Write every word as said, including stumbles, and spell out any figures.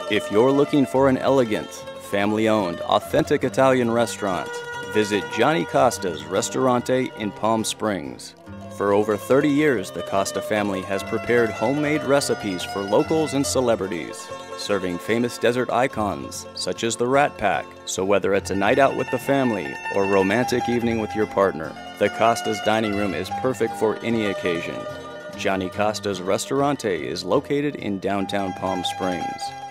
If you're looking for an elegant, family-owned, authentic Italian restaurant, visit Johnny Costa's Ristorante in Palm Springs. For over thirty years, the Costa family has prepared homemade recipes for locals and celebrities, serving famous desert icons such as the Rat Pack. So whether it's a night out with the family or romantic evening with your partner, the Costa's dining room is perfect for any occasion. Johnny Costa's Ristorante is located in downtown Palm Springs.